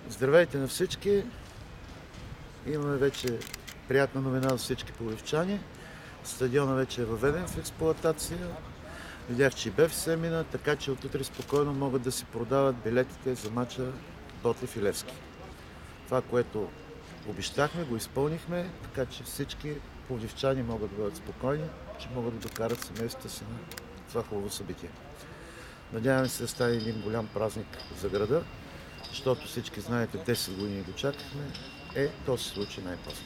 Здравейте на всички! Имаме вече приятна новина за всички пловдивчани. Стадиона вече е въведен в експлоатация. Видях, че и БФС мина, така че от утре спокойно могат да си продават билетите за мача Ботев и Левски. Това, което обещахме, го изпълнихме, така че всички пловдивчани могат да бъдат спокойни, че могат да докарат семействата си на това хубаво събитие. Надяваме се да стане един голям празник за града, защото всички знаете, 10 години го чакахме, то се случи най-после.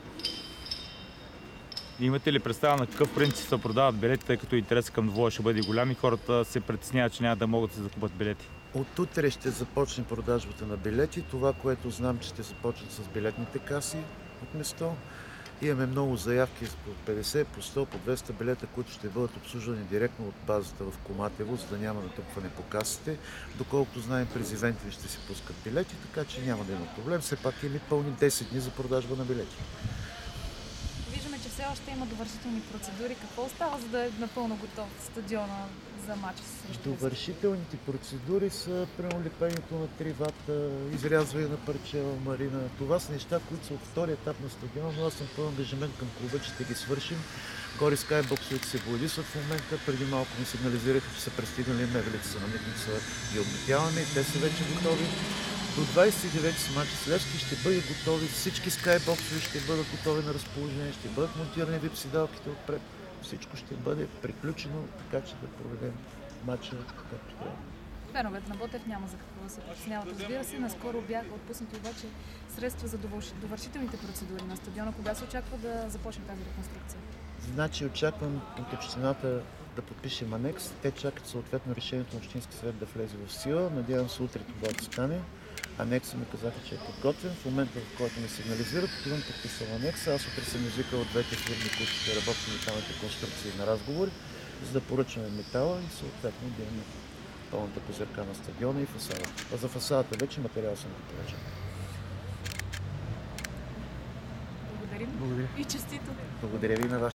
Имате ли представа на какъв принцип се продават билети, тъй като интересът към двоя ще бъде голям и хората се притесняват, че няма да могат да се закупат билети? От утре ще започне продажбата на билети. Това, което знам, че ще започнат с билетните каси от место. Имаме много заявки по 50, по 100, по 200 билета, които ще бъдат обслужвани директно от базата в Коматево, за да няма натрупване по касите. Доколкото знаем, през ивентите ще си пускат билети, така че няма да има проблем. Все пак има пълни 10 дни за продажба на билети. Виждаме, че все още има довършителни процедури. Какво остава, за да е напълно готов стадиона за матч срещу Левски? Довършителните процедури са пренолепението на 3 вата, изрязване на парчева марина. Това са неща, които са от втори етап на стадиона, но аз съм пълен ангажимент към клуба, че ще ги свършим. Горе скайбоксовете се боядисват в момента. Преди малко ми сигнализираха, че са пристигнали мебелите за намитница, ги обмитяваме и те са вече готови. До 29 с матч с Левски ще бъде готови, всички скайбоксове ще бъдат готови на разположение, ще бъдат монтирани вип-седалките отпред. Всичко ще бъде приключено, така че да проведем матча както трябва. Феновете на Ботев няма за какво да се притесняват. Разбира се, наскоро бяха отпуснати обаче средства за довършителните процедури на стадиона. Кога се очаква да започне тази реконструкция? Значи очаквам от общината да подпишем анекс. Те чакат съответно решението на Общински съвет да влезе в сила. Надявам се утре това да стане. Анексът ми казаха, че е подготвен. В момента, в който ме сигнализират, отивам подписал анекса. Аз утре съм извикал от двете фирми, които ще работят металните конструкции на разговори, за да поръчаме метала и съответно да имаме пълната козирка на стадиона и фасадата. А за фасадата вече материал съм го поръчал. Благодарим. Благодаря. И честито! Благодаря ви на вас.